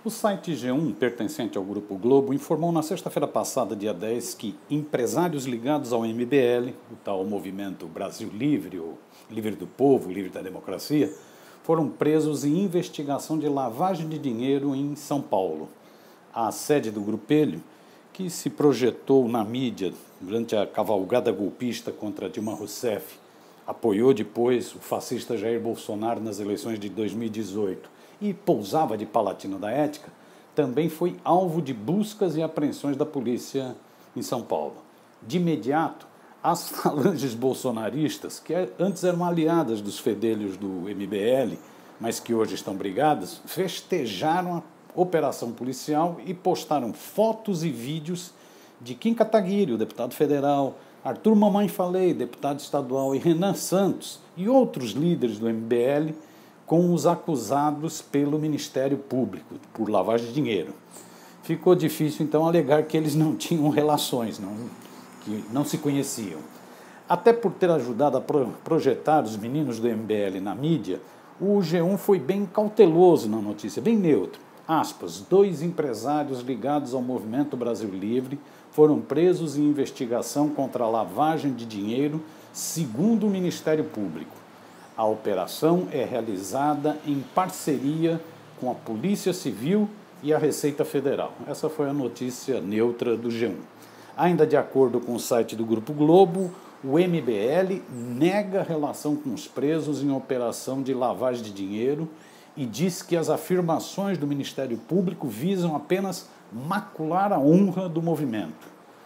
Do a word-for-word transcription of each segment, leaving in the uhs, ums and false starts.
O site G um, pertencente ao Grupo Globo, informou na sexta-feira passada, dia dez, que empresários ligados ao M B L, o tal movimento Brasil Livre, ou Livre do Povo, Livre da Democracia, foram presos em investigação de lavagem de dinheiro em São Paulo. A sede do grupelho, que se projetou na mídia durante a cavalgada golpista contra Dilma Rousseff, apoiou depois o fascista Jair Bolsonaro nas eleições de dois mil e dezoito e pousava de Palatina da Ética, também foi alvo de buscas e apreensões da polícia em São Paulo. De imediato, as falanges bolsonaristas, que antes eram aliadas dos fedelhos do M B L, mas que hoje estão brigadas, festejaram a operação policial e postaram fotos e vídeos de Kim Kataguiri, o deputado federal, Arthur Mamãe Falei, deputado estadual, e Renan Santos e outros líderes do M B L com os acusados pelo Ministério Público por lavagem de dinheiro. Ficou difícil, então, alegar que eles não tinham relações, não, que não se conheciam. Até por ter ajudado a pro, projetar os meninos do M B L na mídia, o G um foi bem cauteloso na notícia, bem neutro. Aspas, dois empresários ligados ao Movimento Brasil Livre foram presos em investigação contra a lavagem de dinheiro, segundo o Ministério Público. A operação é realizada em parceria com a Polícia Civil e a Receita Federal. Essa foi a notícia neutra do G um. Ainda de acordo com o site do Grupo Globo, o M B L nega relação com os presos em operação de lavagem de dinheiro e diz que as afirmações do Ministério Público visam apenas macular a honra do movimento.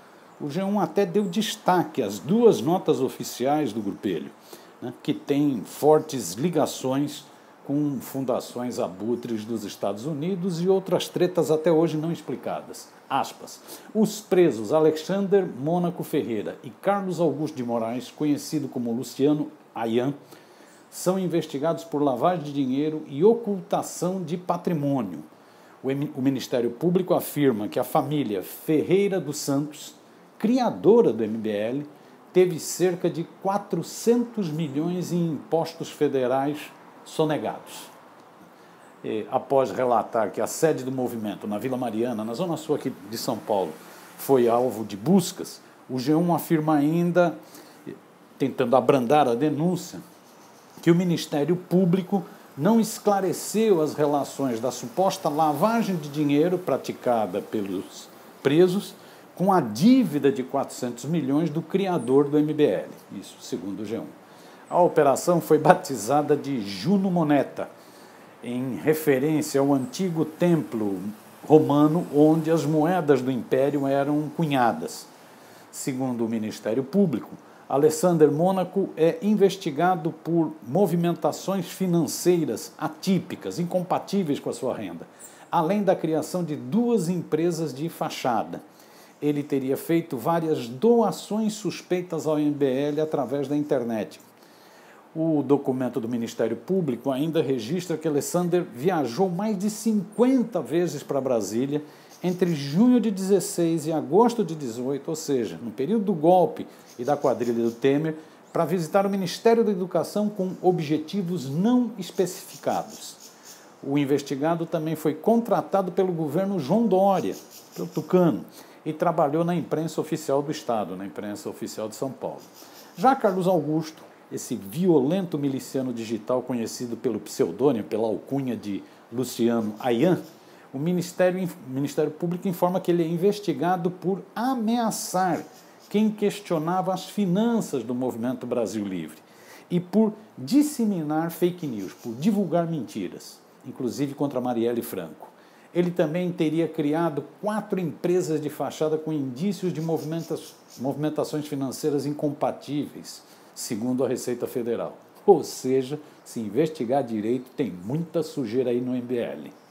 O G um até deu destaque às duas notas oficiais do grupelho, né, que têm fortes ligações com fundações abutres dos Estados Unidos e outras tretas até hoje não explicadas. Aspas, os presos Alexander Mônaco Ferreira e Carlos Augusto de Moraes, conhecido como Luciano Ayan, são investigados por lavagem de dinheiro e ocultação de patrimônio. O Ministério Público afirma que a família Ferreira dos Santos, criadora do M B L, teve cerca de quatrocentos milhões em impostos federais sonegados. E, após relatar que a sede do movimento na Vila Mariana, na zona sul aqui de São Paulo, foi alvo de buscas, o G um afirma ainda, tentando abrandar a denúncia, que o Ministério Público não esclareceu as relações da suposta lavagem de dinheiro praticada pelos presos com a dívida de quatrocentos milhões do criador do M B L, isso segundo o G um. A operação foi batizada de Juno Moneta, em referência ao antigo templo romano onde as moedas do Império eram cunhadas. Segundo o Ministério Público, Alexander Mônaco é investigado por movimentações financeiras atípicas, incompatíveis com a sua renda, além da criação de duas empresas de fachada. Ele teria feito várias doações suspeitas ao M B L através da internet. O documento do Ministério Público ainda registra que Alexander viajou mais de cinquenta vezes para Brasília entre junho de dezesseis e agosto de dezoito, ou seja, no período do golpe e da quadrilha do Temer, para visitar o Ministério da Educação com objetivos não especificados. O investigado também foi contratado pelo governo João Dória, pelo Tucano, e trabalhou na imprensa oficial do Estado, na imprensa oficial de São Paulo. Já Carlos Augusto, esse violento miliciano digital conhecido pelo pseudônimo, pela alcunha de Luciano Ayan, o Ministério, o Ministério Público informa que ele é investigado por ameaçar quem questionava as finanças do Movimento Brasil Livre e por disseminar fake news, por divulgar mentiras, inclusive contra Marielle Franco. Ele também teria criado quatro empresas de fachada com indícios de movimentações financeiras incompatíveis, segundo a Receita Federal. Ou seja, se investigar direito, tem muita sujeira aí no M B L.